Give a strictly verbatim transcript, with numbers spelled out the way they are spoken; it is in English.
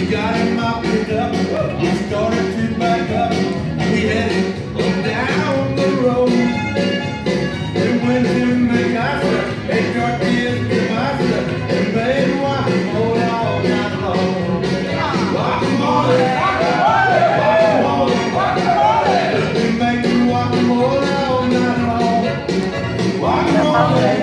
got him all picked up. We started to back up. We headed down the road. We went to make casa and tortillas to masa and made guacamole all night long. Guacamole, guacamole, guacamole. We make guacamole all night long. Guacamole.